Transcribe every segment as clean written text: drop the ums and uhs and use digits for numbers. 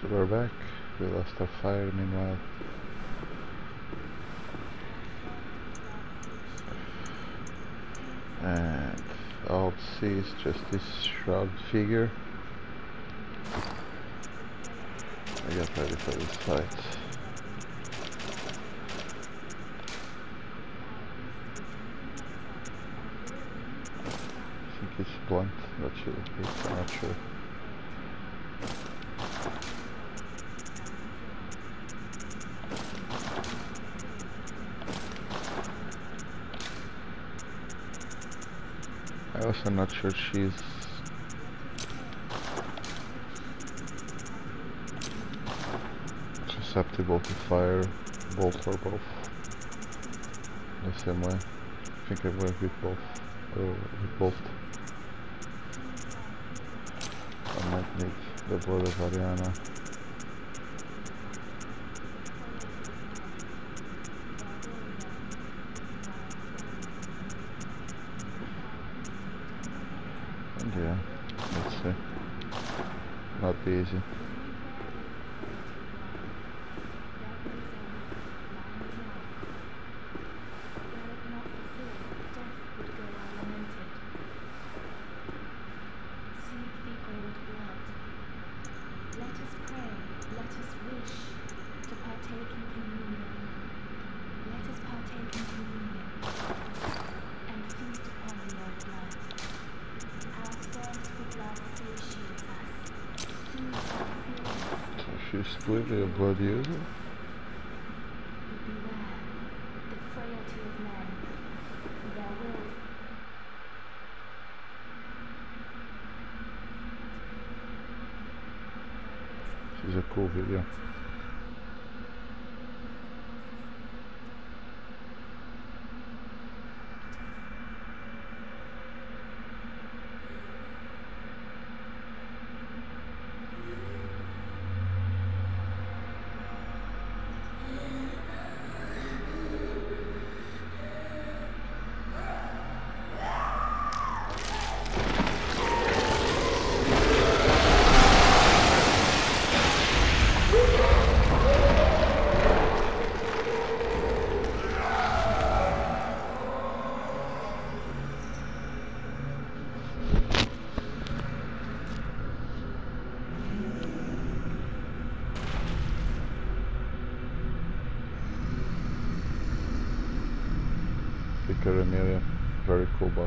So we're back. We lost our fire meanwhile. And all I see is just this shroud figure. I get ready for this fight. I think it's blunt, that should be, I'm not sure. I'm also not sure she's susceptible to fire, bolt or both. The same way. I think I went with both. Or with both. I might need the blood of Ariana. And yeah, let's see. Not be easy. She's clearly a blood user. This is a cool video. Vicar, Amelia, very cool boss.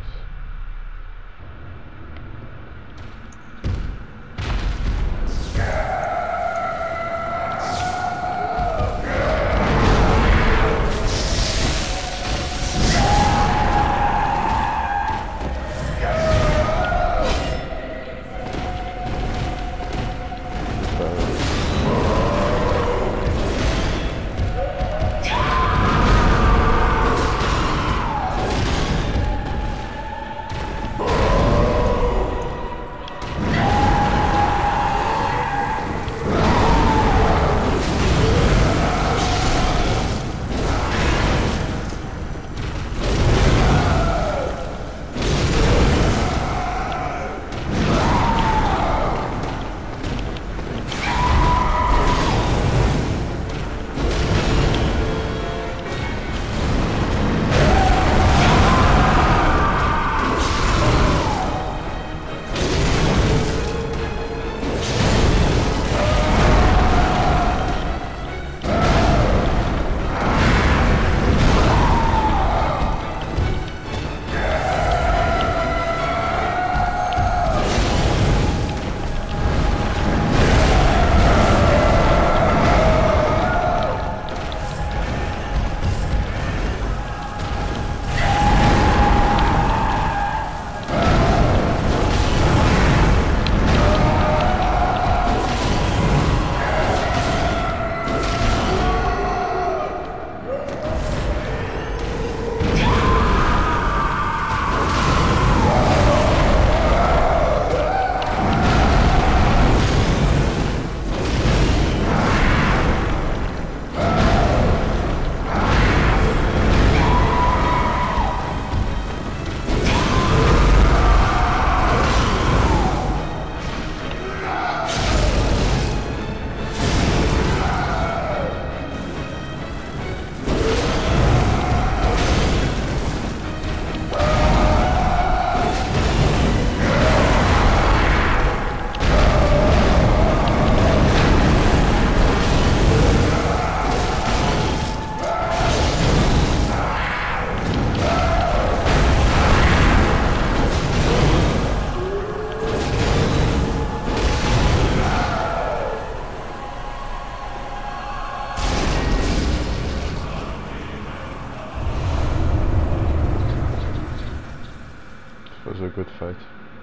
fight.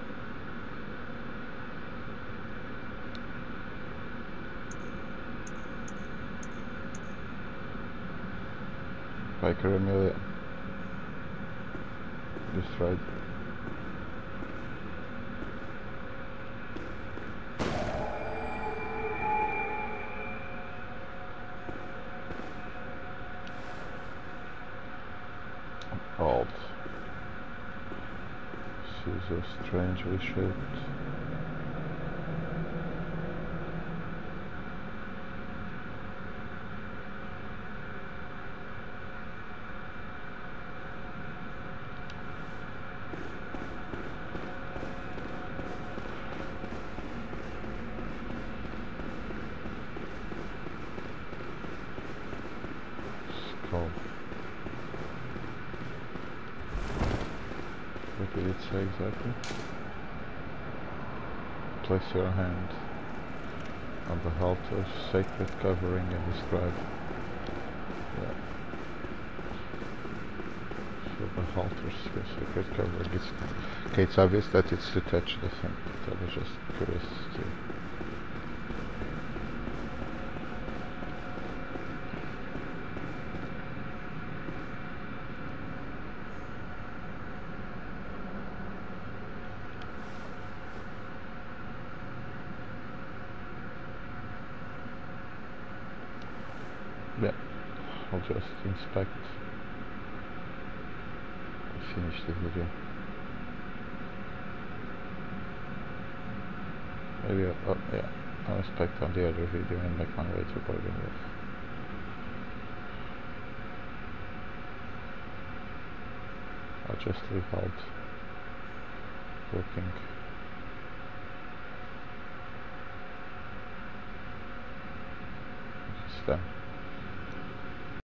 Vicar, Amelia. Just right. Alt. She's so strangely shaped. Skull. What did it say exactly? Place your hand on the halter's sacred covering and describe. Yeah. So the halter's sacred covering is... Okay, it's obvious that it's detached, I think, but I was just curious to... Yeah, I'll just inspect, finish the video. Maybe I'll inspect on the other video and make my way to Bloodborne. I'll just leave out working. It's done.